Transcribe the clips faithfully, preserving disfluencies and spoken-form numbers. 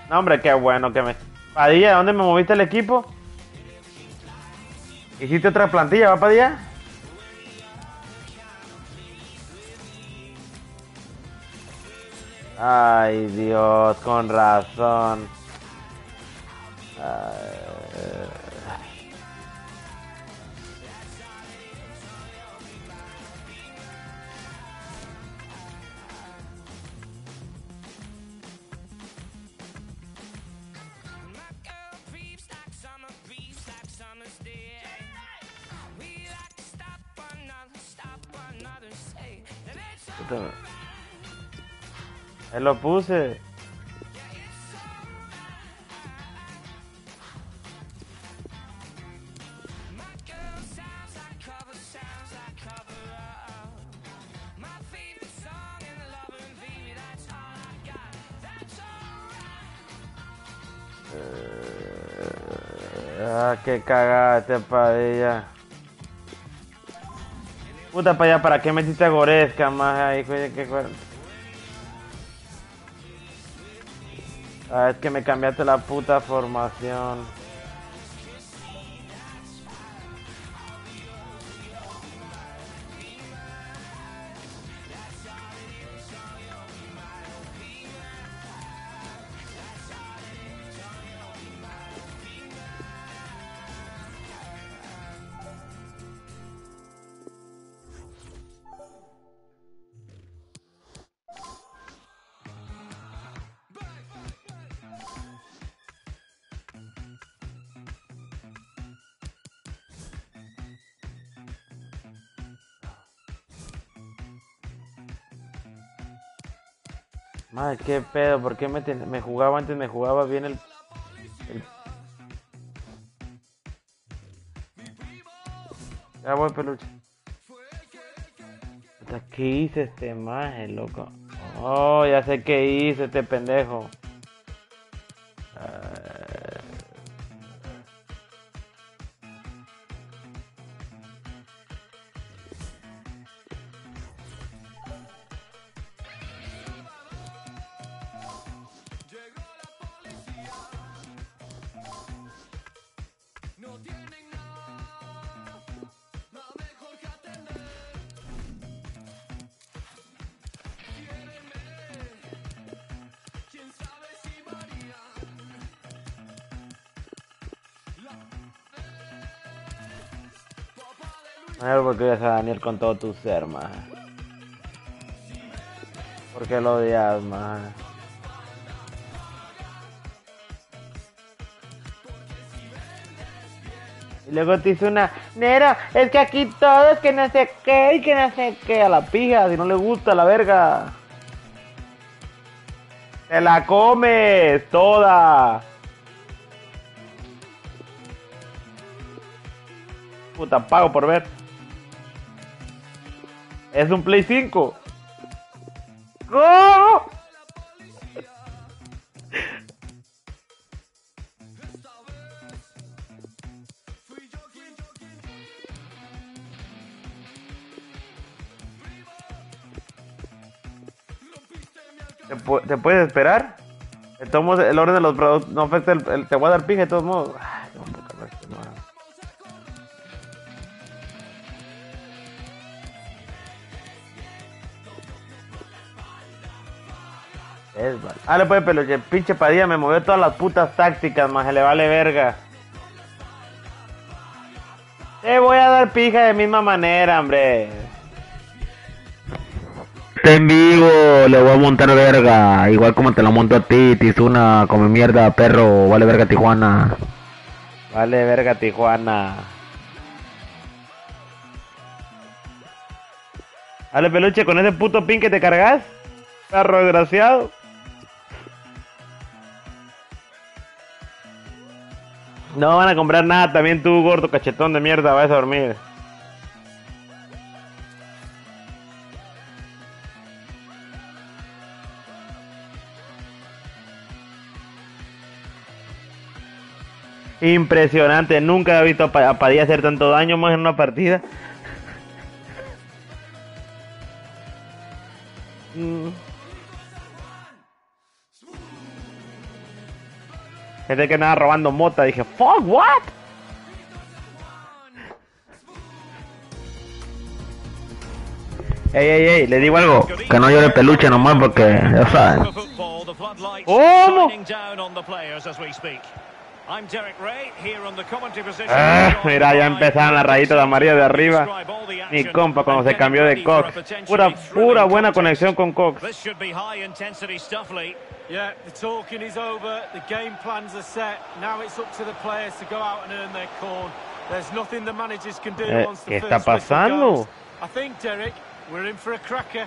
No, hombre, qué bueno que me... Padilla, ¿dónde me moviste el equipo? ¿Hiciste otra plantilla, va, Padilla? Ay, Dios, con razón. Ay. Ahí lo puse. Ah, qué cagaste, Padilla. Puta, para allá, ¿para qué metiste a Goretzka más ahí? Oye, qué cuerno. Ah, es que me cambiaste la puta formación. Madre, qué pedo, ¿por qué me, ten... me jugaba antes? Me jugaba bien el... el... Ya voy, peluche. Puta, ¿qué hice este maje, loco? Oh, ya sé qué hice este pendejo. Uh... A ver por qué odias a Daniel con todo tu ser, maje. ¿Por qué lo odias, maje? Y luego te hizo una... Nero, es que aquí todos que no sé qué y que no sé qué. A la pija, si no le gusta la verga. ¡Te la comes toda! Puta, pago por ver. Es un Play cinco. ¡Oh! ¿Te, pu ¿Te puedes esperar? De todos modos, el orden de los productos no afecta el, el... Te voy a dar pija de todos modos. Ay, no, puta, no, no. Es vale. Ah, le puede peluche. Pinche Padilla me movió todas las putas tácticas, más se le vale verga. Te voy a dar pija de misma manera, hombre. Está en vivo, le voy a montar verga. Igual como te lo monto a ti, Tizuna, come mierda, perro. Vale verga, Tijuana. Vale verga, Tijuana. Dale, peluche, con ese puto pin que te cargas. Perro desgraciado. No van a comprar nada, también tú, gordo cachetón de mierda, vas a dormir. Impresionante, nunca he visto a Padilla hacer tanto daño más en una partida. Mm. Pensé que andaba robando mota. Dije, fuck, what? Ey, ey, ey, le digo algo. Que no llore peluche nomás porque, ya saben. ¿Cómo? Ah, mira, ya empezaron las rayitas de amarillo de arriba. Mi compa cuando se cambió de Cox. Pura, pura buena conexión con Cox. Yeah, the talking is over, the game plans are set, now it's up to the players to go out and earn their corn. There's nothing the managers can do Eh, once the ¿Qué first está whistle pasando? goes. I think, Derek, we're in for a cracker.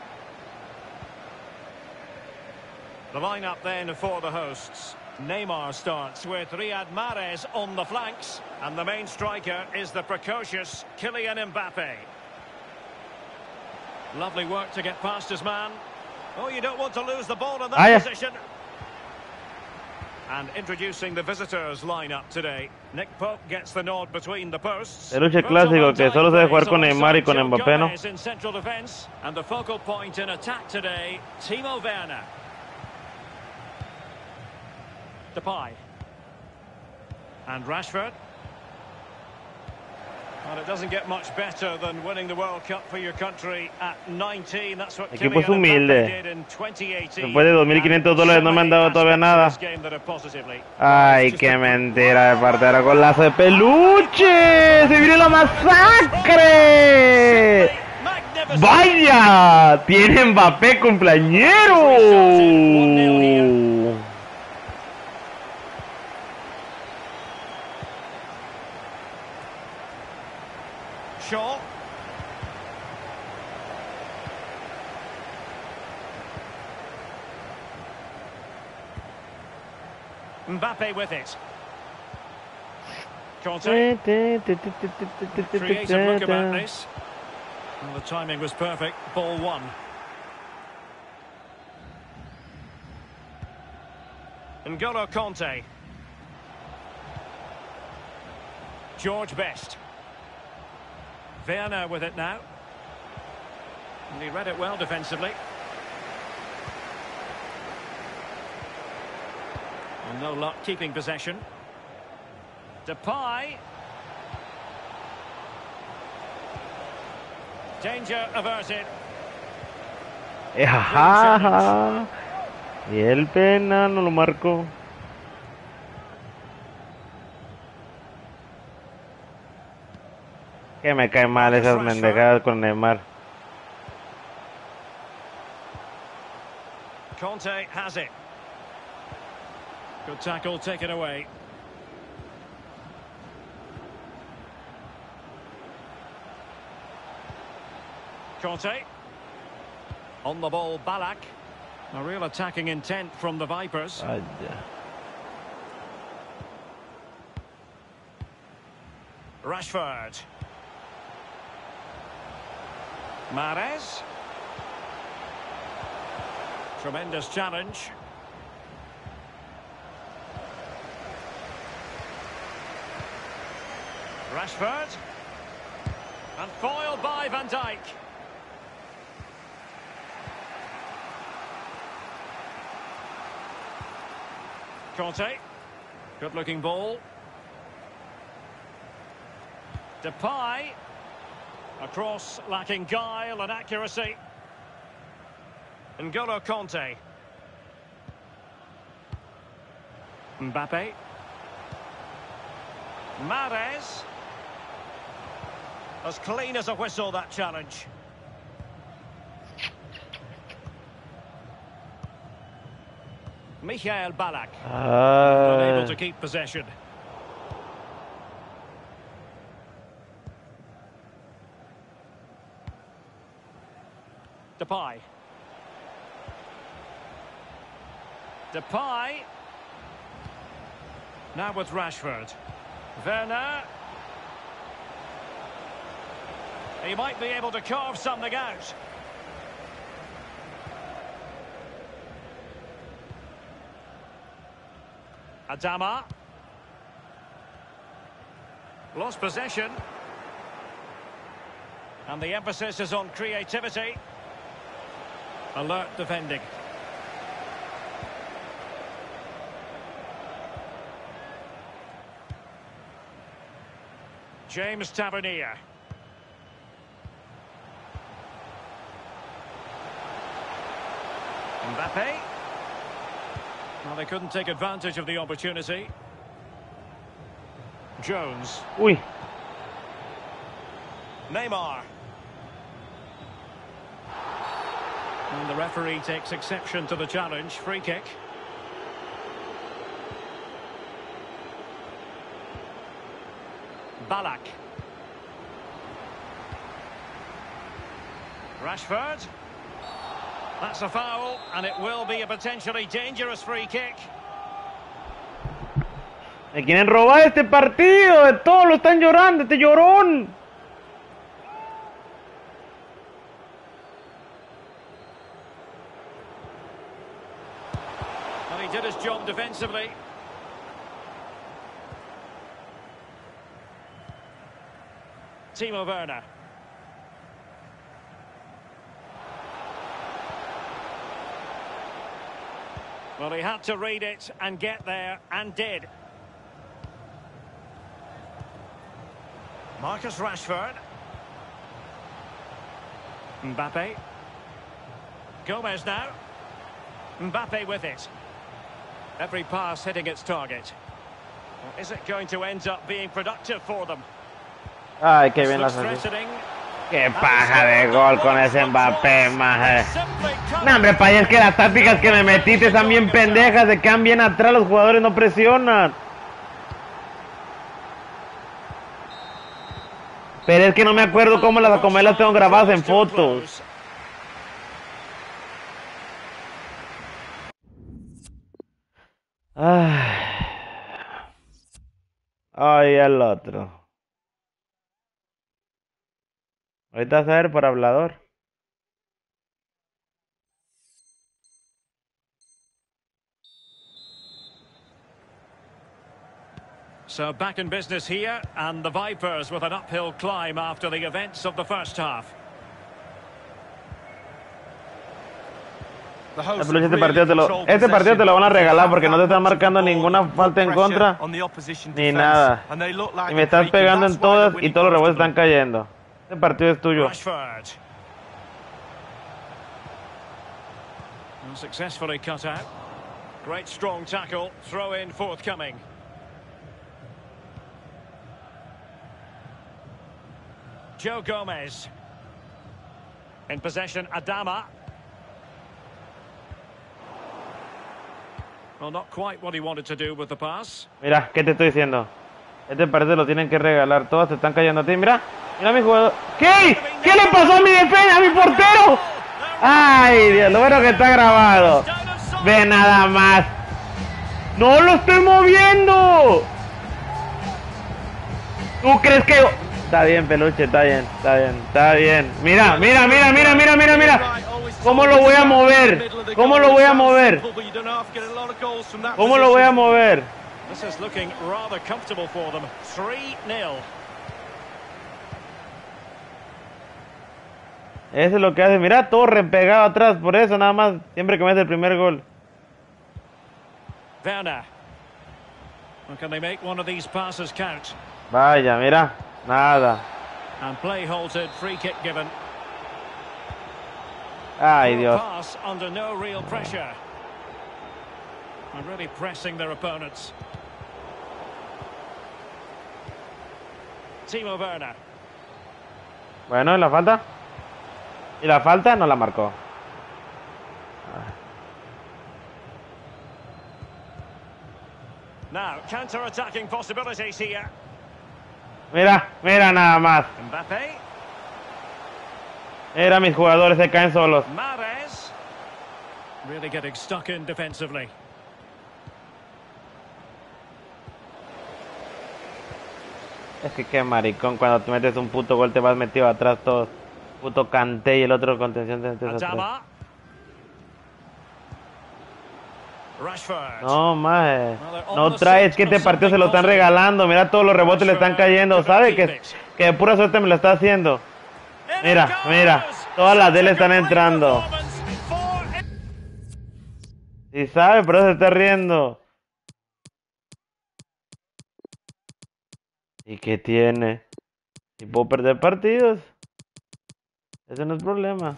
The lineup then for the hosts. Neymar starts with Riyad Mahrez on the flanks, and the main striker is the precocious Kylian Mbappe. Lovely work to get past his man. Oh, you don't want to lose the ball in that ah, yeah. position. And introducing the visitors lineup today. Nick Pope gets the nod between the posts. Peluche clásico que solo se debe jugar con Neymar y con Mbappé, ¿no? In central defense, and the focal point in attack today, Timo Werner. Depay. And Rashford. Well, it doesn't get much better than winning the World Cup for your country at nineteen. That's what Equipo es Kylian Mbappe humilde. did in twenty eighteen. Después de dos mil quinientos dólares no me han dado todavía nada. Ay, qué mentira de parte de la golazo de peluche. Se viene la masacre. Vaya, tiene Mbappé cumpleañero. Shaw. Mbappe with it. Conte. Creative look about this. Well, the timing was perfect. Ball one. N'Golo Conte. George Best. Werner with it now. And he read it well defensively. And no luck keeping possession. Depay. Danger averted. Ajá. Y el penal no lo marcó. Que me cae mal esas mendejadas con Neymar. Conte has it. Good tackle taken away. Conte. On the ball, Ballack. A real attacking intent from the Vipers. Ay, Rashford. Mahrez. Tremendous challenge. Rashford. And foiled by Van Dijk. Conte. Good looking ball. Depay. A cross lacking guile and accuracy. N'Golo Conte. Mbappe. Mahrez. As clean as a whistle, that challenge. Michael Ballack. Uh... Unable to keep possession. Depay. Depay. Now with Rashford. Werner. He might be able to carve something out. Adama. Lost possession. And the emphasis is on creativity. Alert defending. James Tavernier. Mbappe. Well, they couldn't take advantage of the opportunity. Jones. Uy. Neymar. And the referee takes exception to the challenge. Free kick. Ballack. Rashford. That's a foul, and it will be a potentially dangerous free kick. Me quieren robar este partido, de todos lo están llorando, este llorón. And he did his job defensively. Timo Werner. Well, he had to read it and get there, and did. Marcus Rashford. Mbappe. Gomez now. Mbappe with it. Every pass hitting its target. Well, is it going to end up being productive for them? Ay, qué bien las hace. Qué paja de gol con ese Mbappé, maje. No, hombre, pa' es que las tácticas que me metiste están bien pendejas, se quedan bien atrás, los jugadores no presionan. Pero es que no me acuerdo cómo las, cómo las tengo grabadas en fotos. Ay, ay, el otro. Ahorita vas a ver por hablador. So back in business here, and the Vipers with an uphill climb after the events of the first half. Este partido, te lo, este partido te lo van a regalar porque no te están marcando ninguna falta en contra ni nada. Y me estás pegando en todas y todos los rebotes están cayendo. Este partido es tuyo. Rashford. Successfully cut out. Great strong tackle. Throw in forthcoming. Joe Gomez. In possession, Adama. Well, not quite what he wanted to do with the pass. Mira, ¿qué te estoy diciendo? Este partido lo tienen que regalar. Todos se están cayendo a ti. Mira, mira mi jugador. ¿Qué? ¿Qué le pasó a mi defensa, a mi portero? Ay, Dios, lo bueno que está grabado. Ve nada más. ¡No lo estoy moviendo! ¿Tú crees que...? Está bien, peluche, está bien, está bien, está bien. Mira, mira, mira, mira, mira, mira, mira. ¿Cómo lo voy a mover? ¿Cómo lo voy a mover? ¿Cómo lo voy a mover? This is looking rather comfortable for them. three nil. Eso es lo que hace. Mira, todo repegado atrás. Por eso nada más, siempre que mete el primer gol. Werner. Well, can they make one of these passes count? Vaya, mira. Nada. And play halted, free kick given. Ay, Dios. Pass under no real pressure. And really pressing their opponents. Timo Werner. Bueno, ¿y la falta? Y la falta no la marcó. Now, counter-attacking possibilities here. Mira, mira nada más. Mbappe. Mira, mis jugadores se caen solos. Mahrez. Really getting stuck in defensively. Es que qué maricón, cuando te metes un puto gol te vas metido atrás todos. Puto Kanté y el otro contención te metes atrás. Adama. Rashford. No, maje. No traes, que este partido se lo están regalando. Mira, todos los rebotes le están cayendo. ¿Sabe? Que, que de pura suerte me lo está haciendo. Mira, mira. Todas las de él están entrando. Sí sabe, pero se está riendo. ¿Y qué tiene? Y puedo perder partidos. Ese no es problema.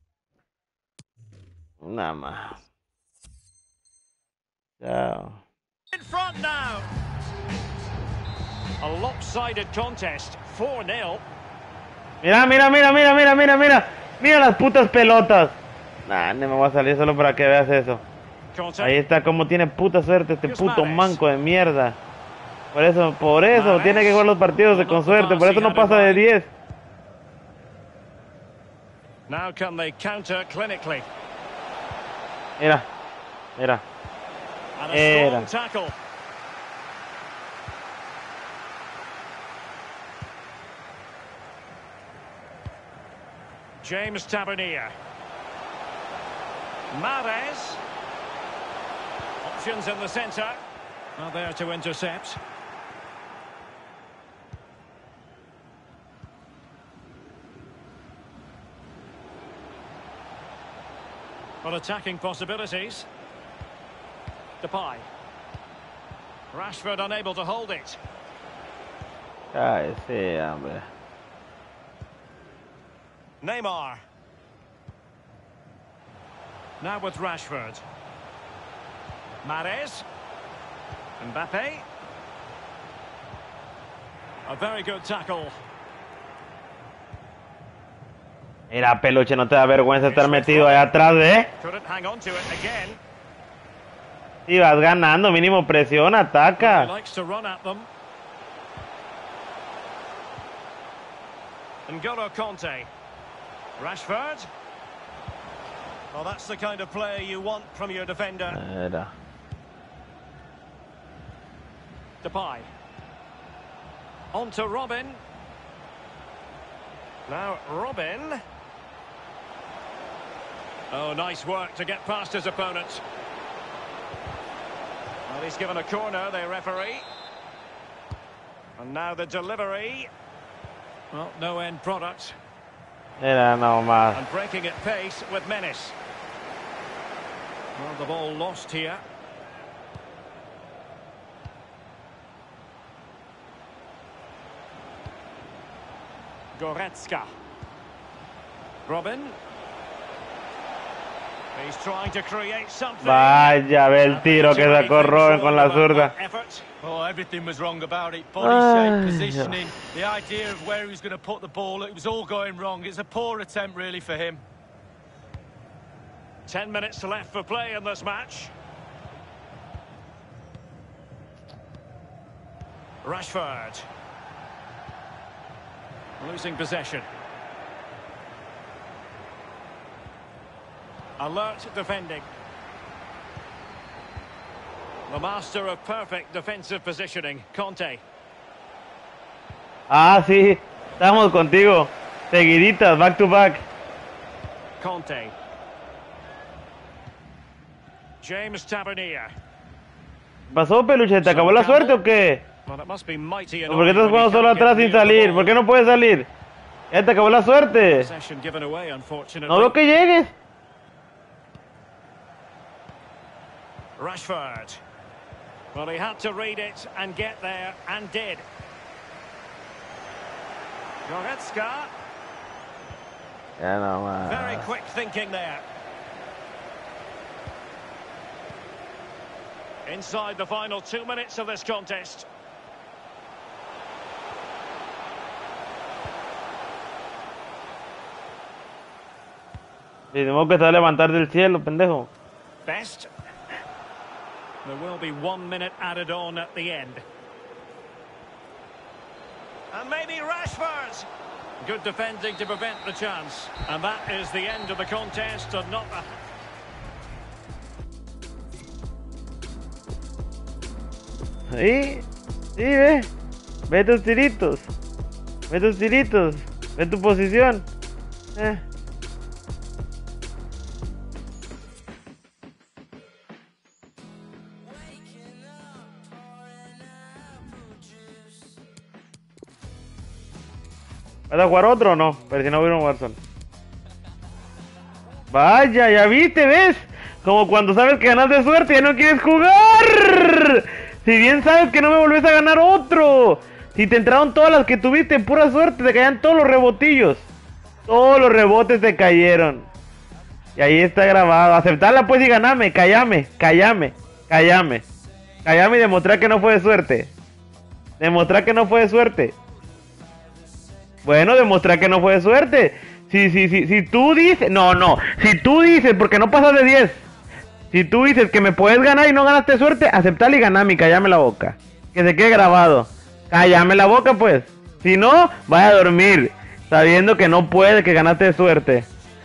Nada más. Chao. In front now. A lopsided contest, four nil. Mira, mira, mira, mira, mira, mira, mira. Mira las putas pelotas. Nah, no me voy a salir solo para que veas eso. Conte. Ahí está, como tiene puta suerte este puto manco de mierda. Por eso, por eso, tiene que jugar los partidos de con suerte. Por eso no pasa de diez. Now can they counter clinically? Mira, mira. And a Era. strong tackle. James Tavernier. Mahrez. Options in the centre. Are there to intercept. But attacking possibilities. Depay. Rashford unable to hold it. Ay, sí, hombre. Neymar. Now with Rashford. Mahrez. Mbappe. A very good tackle. Mira, peluche, no te da vergüenza estar metido allá atrás, ¿eh? Couldn't hang on to it again. Si vas ganando, mínimo presión, He ataca. likes to run at them. N'Golo Conte. Rashford. Well, that's the kind of player you want from your defender. Mira. Depay. On to Robin. Now Robin. Oh, nice work to get past his opponent. Well, he's given a corner, the referee. And now the delivery. Well, no end product. Mira nomás. And breaking at pace with menace. Well, the ball lost here. Goretzka. Robin. He's trying to create something. Vaya, ve el tiro que sacó Robin con la zurda. Oh, everything was wrong about it. Body Ay, shape, positioning, the idea of where he was going to put the ball, it was all going wrong. It's a poor attempt, really, for him. Ten minutes left for play in this match. Rashford. Losing possession. Alert defending. The master of perfect defensive positioning, Conte. Ah, sí, estamos contigo. Seguiditas, back to back. Conte. James Tavernier. ¿Pasó, peluche? ¿Te acabó la suerte o qué? Well, it must be mighty ¿O por qué estás jugando solo atrás sin salir? ¿Por qué no puedes salir? Ya te acabó la suerte. Possession given away, unfortunately. No veo que llegues. Rashford. Well, he had to read it and get there, and did. Goretzka. Ya no más. Very quick thinking there. Inside the final two minutes of this contest. Tenemos que se va a levantar del cielo, pendejo. Best. There will be one minute added on at the end. And maybe Rashford. Good defending to prevent the chance. And that is the end of the contest, and not a... Sí, sí, ve. Ve tus tiritos. Ve tus tiritos. Ve tu posición. Eh. ¿Vas a jugar otro o no? Pero si no voy a jugar solo. Vaya, ya viste, ¿ves? Como cuando sabes que ganas de suerte y ya no quieres jugar. Si bien sabes que no me volvés a ganar otro. Si te entraron todas las que tuviste, pura suerte, te caían todos los rebotillos. Todos los rebotes te cayeron. Y ahí está grabado. Aceptarla pues y ganame, callame, callame, callame. Callame y demostrar que no fue de suerte. Demostrar que no fue de suerte. Bueno, demostrar que no fue de suerte. Si, si, si, si tú dices... No, no. Si tú dices, porque no pasas de diez. Si tú dices que me puedes ganar y no ganaste suerte, aceptarla y ganame y callame la boca. Que se quede grabado. Cállame la boca pues. Si no, vaya a dormir sabiendo que no puede, que ganaste de suerte.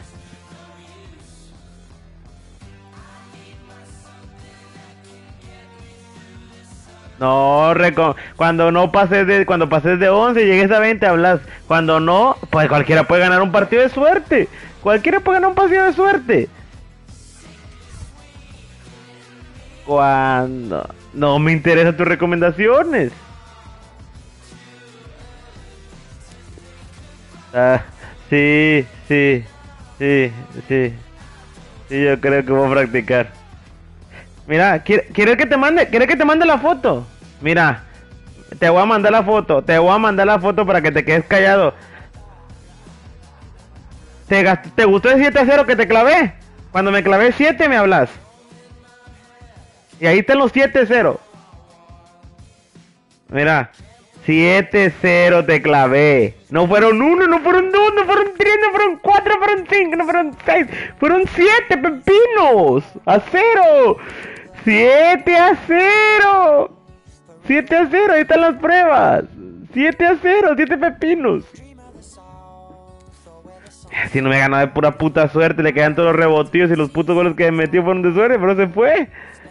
No, reco cuando no pases de cuando pases de once y llegues a veinte hablas. Cuando no, pues cualquiera puede ganar un partido de suerte. Cualquiera puede ganar un partido de suerte. Cuando no me interesan tus recomendaciones. Ah, sí, sí, sí, sí. Sí, yo creo que voy a practicar. Mira, ¿quieres que te mande? ¿Quieres que te mande la foto? Mira, te voy a mandar la foto. Te voy a mandar la foto para que te quedes callado. ¿Te, te gustó el siete a cero que te clavé? Cuando me clavé siete me hablas. Y ahí están los siete cero. Mira, siete cero te clavé. No fueron uno, no fueron dos, no fueron tres, no fueron cuatro, no fueron cinco, no fueron seis. Fueron siete pepinos. A cero. siete a cero. siete a cero, ahí están las pruebas. siete a cero, siete pepinos. Si no me ganó de pura puta suerte, le quedan todos los rebotillos y los putos goles que me metió fueron de suerte, pero se fue.